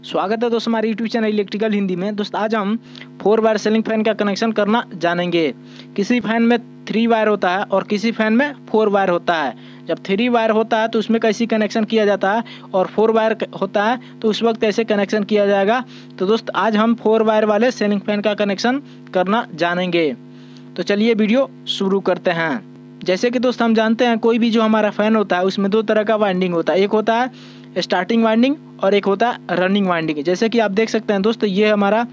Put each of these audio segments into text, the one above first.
स्वागत है दोस्त हमारे यूट्यूब चैनल इलेक्ट्रिकल हिंदी में। दोस्त आज हम 4 वायर सीलिंग फैन का कनेक्शन करना जानेंगे। किसी फैन में 3 वायर होता है और किसी फैन में 4 वायर होता है। जब 3 वायर होता है तो उसमें कैसे कनेक्शन किया जाता है और 4 वायर होता है तो उस वक्त ऐसे कनेक्शन किया जाएगा। तो दोस्त आज हम 4 वायर वाले सीलिंग फैन का कनेक्शन करना जानेंगे। तो चलिए वीडियो शुरू करते हैं। जैसे कि दोस्त हम जानते हैं कोई भी जो हमारा फैन होता है उसमें 2 तरह का वाइंडिंग होता है। एक होता है स्टार्टिंग वाइंडिंग और एक होता है रनिंग वाइंडिंग। जैसे कि आप देख सकते हैं दोस्त ये हमारा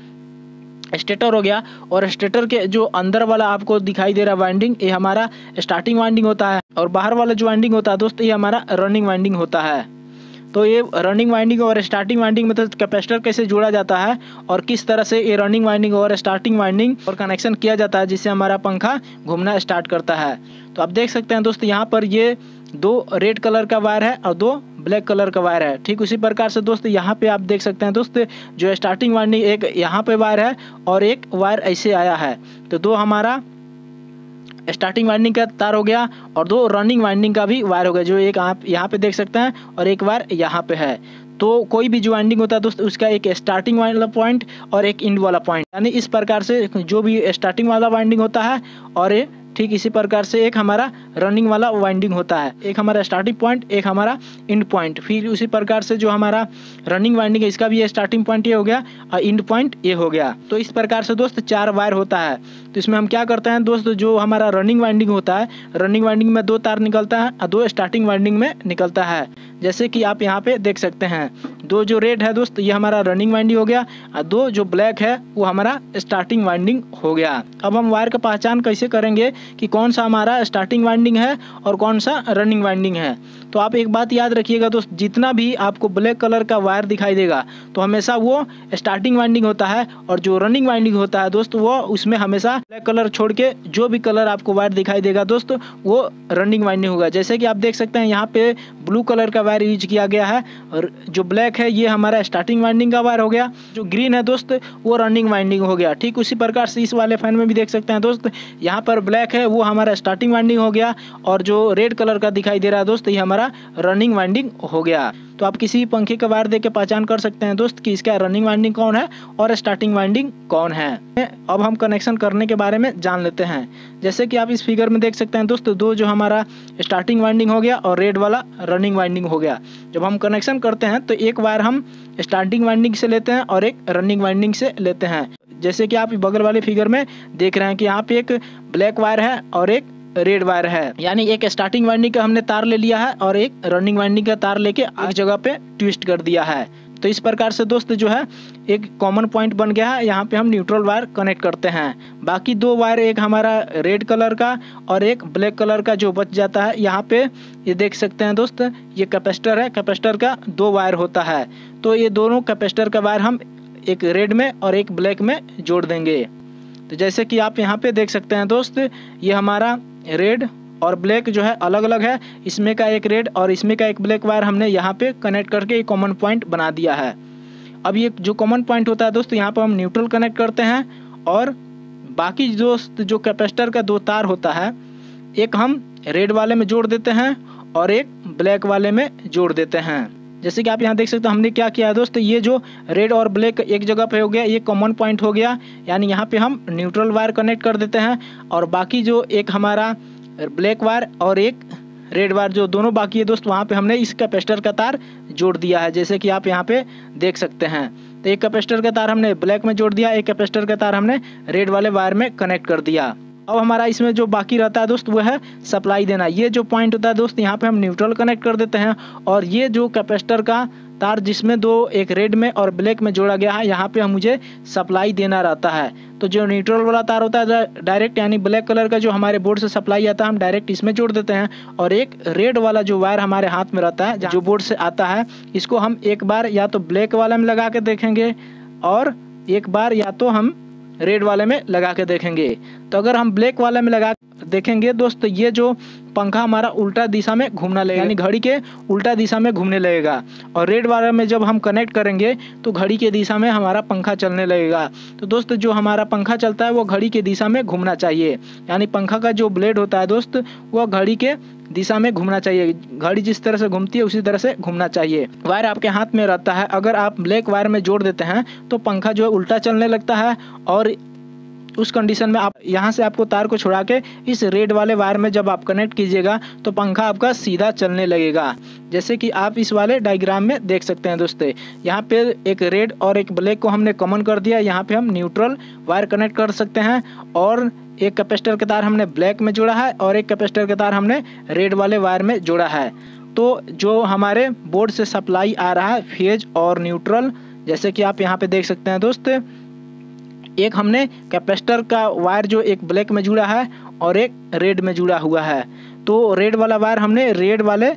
स्टेटर हो गया और स्टेटर के जो अंदर वाला आपको दिखाई दे रहा है वाइंडिंग ये हमारा स्टार्टिंग वाइंडिंग होता है और बाहर वाला जो वाइंडिंग होता है दोस्त ये हमारा रनिंग वाइंडिंग होता है। तो ये रनिंग वाइंडिंग और स्टार्टिंग वाइंडिंग में तो कैपेसिटर कैसे जोड़ा जाता है और किस तरह से ये रनिंग वाइंडिंग और स्टार्टिंग वाइंडिंग और कनेक्शन किया जाता है जिससे हमारा पंखा घूमना स्टार्ट करता है। तो आप देख सकते हैं दोस्त यहाँ पर ये 2 रेड कलर का वायर है और 2 ब्लैक कलर का वायर है। ठीक उसी प्रकार से दोस्त यहाँ पे आप देख सकते हैं दोस्त जो स्टार्टिंग वाइंडिंग एक यहाँ पे वायर है और एक वायर ऐसे आया है। तो 2 हमारा स्टार्टिंग वाइंडिंग का तार हो गया और 2 रनिंग वाइंडिंग का भी वायर हो गया जो एक आप यहाँ पे देख सकते हैं और एक वायर यहाँ पे है। तो कोई भी जो वाइंडिंग होता है दोस्त उसका एक स्टार्टिंग वाला पॉइंट और एक एंड वाला पॉइंट, यानी इस प्रकार से जो भी स्टार्टिंग वाला वाइंडिंग होता है और ठीक इसी प्रकार से एक हमारा रनिंग वाला वाइंडिंग होता है। एक हमारा स्टार्टिंग पॉइंट एक हमारा एंड पॉइंट। फिर उसी प्रकार से जो हमारा रनिंग वाइंडिंग है इसका भी स्टार्टिंग पॉइंट ये हो गया और एंड पॉइंट ये हो गया। तो इस प्रकार से दोस्त 4 वायर होता है। तो इसमें हम क्या करते हैं दोस्त जो हमारा रनिंग वाइंडिंग होता है रनिंग वाइंडिंग में 2 तार निकलता है और 2 स्टार्टिंग वाइंडिंग में निकलता है। जैसे कि आप यहाँ पे देख सकते हैं 2 जो रेड है दोस्त ये हमारा रनिंग वाइंडिंग हो गया और 2 जो ब्लैक है वो हमारा स्टार्टिंग वाइंडिंग हो गया। अब हम वायर का पहचान कैसे करेंगे कि कौन सा हमारा स्टार्टिंग वाइंडिंग है और कौन सा रनिंग वाइंडिंग है। तो आप एक बात याद रखिएगा दोस्त जितना भी आपको ब्लैक कलर का वायर दिखाई देगा तो हमेशा वो स्टार्टिंग वाइंडिंग होता है और जो रनिंग वाइंडिंग होता है दोस्त वो उसमें हमेशा ब्लैक कलर छोड़ के जो भी कलर आपको वायर दिखाई देगा दोस्त वो रनिंग वाइंडिंग होगा। जैसे कि आप देख सकते हैं यहाँ पे ब्लू कलर का वायर यूज किया गया है और जो ब्लैक है ये हमारा स्टार्टिंग वाइंडिंग का वायर हो गया, जो ग्रीन है दोस्त वो रनिंग वाइंडिंग हो गया। ठीक उसी प्रकार से इस वाले फैन में भी देख सकते हैं दोस्त यहाँ पर ब्लैक है वो हमारा स्टार्टिंग वाइंडिंग हो गया और जो रेड कलर का दिखाई दे रहा है दोस्त ये हमारा रनिंग वाइंडिंग हो गया। तो आप किसी पंखे का वायर देख के पहचान कर सकते हैं दोस्त कि इसका रनिंग वाइंडिंग कौन है और स्टार्टिंग वाइंडिंग कौन है। अब हम कनेक्शन करने के बारे में जान लेते हैं। जैसे कि आप इस फिगर में देख सकते हैं दोस्त 2 जो हमारा स्टार्टिंग वाइंडिंग हो गया और रेड वाला रनिंग वाइंडिंग हो गया। जब हम कनेक्शन करते हैं तो एक वायर हम स्टार्टिंग वाइंडिंग से लेते हैं और एक रनिंग वाइंडिंग से लेते हैं। जैसे कि आप बगल वाले फिगर में देख रहे हैं कि यहाँ पे एक ब्लैक वायर है और एक रेड वायर है, यानी एक स्टार्टिंग वाइंडिंग का हमने तार ले लिया है और एक रनिंग वाइंडिंग का तार लेके एक जगह पे ट्विस्ट कर दिया है। तो इस प्रकार से दोस्त जो है एक कॉमन पॉइंट बन गया है। यहाँ पे हम न्यूट्रल वायर कनेक्ट करते हैं। बाकी 2 वायर एक हमारा रेड कलर का और एक ब्लैक कलर का जो बच जाता है यहाँ पे ये देख सकते हैं दोस्त ये कैपेसिटर है। कैपेसिटर का 2 वायर होता है तो ये दोनों कैपेसिटर का वायर हम एक रेड में और एक ब्लैक में जोड़ देंगे। तो जैसे कि आप यहाँ पे देख सकते हैं दोस्त ये हमारा रेड और ब्लैक जो है अलग अलग है। इसमें का एक रेड और इसमें का एक ब्लैक वायर हमने यहाँ पे कनेक्ट करके एक कॉमन पॉइंट बना दिया है। अब ये जो कॉमन पॉइंट होता है दोस्त यहाँ पर हम न्यूट्रल कनेक्ट करते हैं और बाकी दोस्त जो कैपेसिटर का 2 तार होता है एक हम रेड वाले में जोड़ देते हैं और एक ब्लैक वाले में जोड़ देते हैं। जैसे कि आप यहाँ देख सकते हैं हमने क्या किया है दोस्त ये जो रेड और ब्लैक एक जगह पे हो गया ये कॉमन पॉइंट हो गया, यानी यहाँ पे हम न्यूट्रल वायर कनेक्ट कर देते हैं और बाकी जो एक हमारा ब्लैक वायर और एक रेड वायर जो दोनों बाकी है दोस्त वहाँ पे हमने इस कैपेसिटर का तार जोड़ दिया है। जैसे कि आप यहाँ पे देख सकते हैं तो एक कैपेसिटर का तार हमने ब्लैक में जोड़ दिया, एक कैपेसिटर का तार हमने रेड वाले वायर में कनेक्ट कर दिया। अब हमारा इसमें जो बाकी रहता है दोस्त वो है सप्लाई देना। ये जो पॉइंट होता है दोस्त यहाँ पे हम न्यूट्रल कनेक्ट कर देते हैं और ये जो कैपेसिटर का तार जिसमें 2 एक रेड में और ब्लैक में जोड़ा गया है यहाँ पे हम मुझे सप्लाई देना रहता है। तो जो न्यूट्रल वाला तार होता है डायरेक्ट यानी ब्लैक कलर का जो हमारे बोर्ड से सप्लाई आता है हम डायरेक्ट इसमें जोड़ देते हैं और एक रेड वाला जो वायर हमारे हाथ में रहता है जो बोर्ड से आता है इसको हम एक बार या तो ब्लैक वाला में लगा के देखेंगे और एक बार या तो हम रेड वाले में लगा के देखेंगे। तो अगर हम ब्लैक वाले में लगा देखेंगे दोस्त ये जो पंखा हमारा उल्टा दिशा में घूमना लगेगा, यानी घड़ी के उल्टा दिशा में घूमने लगेगा और रेड वाले में जब हम कनेक्ट करेंगे तो घड़ी के दिशा में हमारा पंखा चलने लगेगा। तो दोस्त जो हमारा पंखा चलता है वो घड़ी के दिशा में घूमना चाहिए, यानी पंखा का जो ब्लेड होता है दोस्त वो घड़ी के दिशा में घूमना चाहिए। घड़ी जिस तरह से घूमती है उसी तरह से घूमना चाहिए। वायर आपके हाथ में रहता है, अगर आप ब्लैक वायर में जोड़ देते हैं तो पंखा जो है उल्टा चलने लगता है, और उस कंडीशन में आप यहाँ से आपको तार को छुड़ा के इस रेड वाले वायर में जब आप कनेक्ट कीजिएगा तो पंखा आपका सीधा चलने लगेगा। जैसे कि आप इस वाले डायग्राम में देख सकते हैं दोस्तों, यहाँ पे एक रेड और एक ब्लैक को हमने कॉमन कर दिया। यहाँ पे हम न्यूट्रल वायर कनेक्ट कर सकते हैं, और एक कैपेसिटर का तार हमने ब्लैक में जोड़ा है और एक कैपेसिटर का तार हमने रेड वाले वायर में जोड़ा है। तो जो हमारे बोर्ड से सप्लाई आ रहा है फेज और न्यूट्रल, जैसे कि आप यहाँ पे देख सकते हैं दोस्तों, एक हमने कैपेसिटर का वायर जो एक ब्लैक में जुड़ा है और एक रेड में जुड़ा हुआ है। तो रेड वाला वायर हमने रेड वाले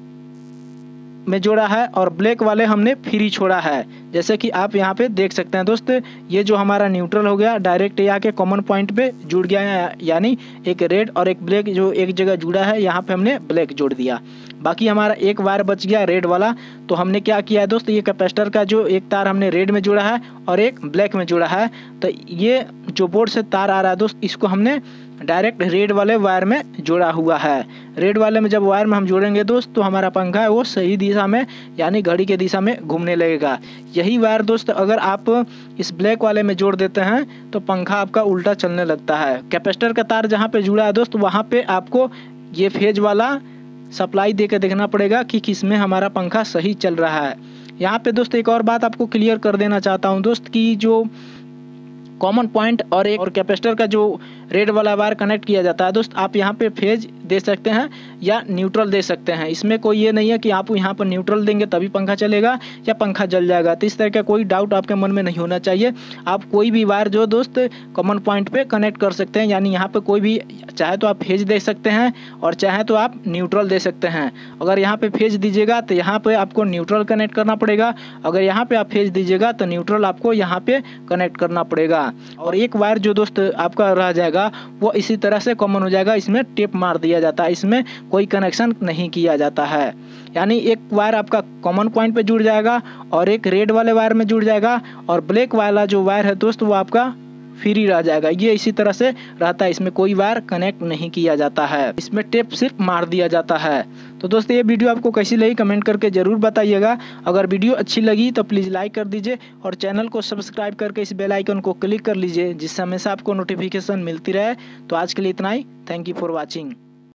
में जोड़ा है और ब्लैक वाले हमने फ्री छोड़ा है। जैसे कि आप यहाँ पे देख सकते हैं दोस्तों, ये जो हमारा न्यूट्रल हो गया डायरेक्ट यहाँ के कॉमन पॉइंट पे जुड़ गया है, यानी एक रेड और एक ब्लैक जो एक जगह जुड़ा है यहाँ पे हमने ब्लैक जोड़ दिया। बाकी हमारा एक वायर बच गया रेड वाला, तो हमने क्या किया है दोस्तों, ये कैपेसिटर का जो एक तार हमने रेड में जोड़ा है और एक ब्लैक में जोड़ा है। तो ये जो बोर्ड से तार आ रहा है दोस्त, इसको हमने डायरेक्ट रेड वाले वायर में जोड़ा हुआ है। रेड वाले में जब वायर में हम जोड़ेंगे दोस्त तो हमारा पंखा है वो सही दिशा में यानी घड़ी के दिशा में घूमने लगेगा। यही वायर दोस्त अगर आप इस ब्लैक वाले में जोड़ देते हैं तो पंखा आपका उल्टा चलने लगता है। कैपेसिटर का तार जहाँ पे जुड़ा है दोस्त वहाँ पे आपको ये फेज वाला सप्लाई दे के देखना पड़ेगा कि किस में हमारा पंखा सही चल रहा है। यहाँ पे दोस्त एक और बात आपको क्लियर कर देना चाहता हूँ दोस्त कि जो कॉमन पॉइंट और एक और कैपेसिटर का जो रेड वाला वायर कनेक्ट किया जाता है दोस्त, आप यहाँ पे फेज दे सकते हैं या न्यूट्रल दे सकते हैं। इसमें कोई ये नहीं है कि आप यहाँ पर न्यूट्रल देंगे तभी पंखा चलेगा या पंखा जल जाएगा, तो इस तरह का कोई डाउट आपके मन में नहीं होना चाहिए। आप कोई भी वायर जो दोस्त कॉमन पॉइंट पे कनेक्ट कर सकते हैं, यानी यहाँ पे कोई भी चाहे तो आप फेज दे सकते हैं और चाहे तो आप न्यूट्रल दे सकते हैं। अगर यहाँ पे फेज दीजिएगा तो यहाँ पे आपको न्यूट्रल कनेक्ट करना पड़ेगा, अगर यहाँ पे आप फेज दीजिएगा तो न्यूट्रल आपको यहाँ पे कनेक्ट करना पड़ेगा। और एक वायर जो दोस्त आपका रह जाएगा वो इसी तरह से कॉमन हो जाएगा, इसमें टेप मार दिया जाता है, इसमें कोई कनेक्शन नहीं किया जाता है। यानी एक वायर आपका कॉमन पॉइंट पे जुड़ जाएगा और एक रेड वाले वायर में जुड़ जाएगा, और ब्लैक वाला जो वायर है दोस्त वो आपका फ्री रह जाएगा। ये इसी तरह से रहता है, इसमें कोई वायर कनेक्ट नहीं किया जाता है, इसमें टेप सिर्फ मार दिया जाता है। तो दोस्तों ये वीडियो आपको कैसी लगी कमेंट करके जरूर बताइएगा। अगर वीडियो अच्छी लगी तो प्लीज़ लाइक कर दीजिए और चैनल को सब्सक्राइब करके इस बेल आइकन को क्लिक कर लीजिए, जिससे हमेशा आपको नोटिफिकेशन मिलती रहे। तो आज के लिए इतना ही। Thank you for watching.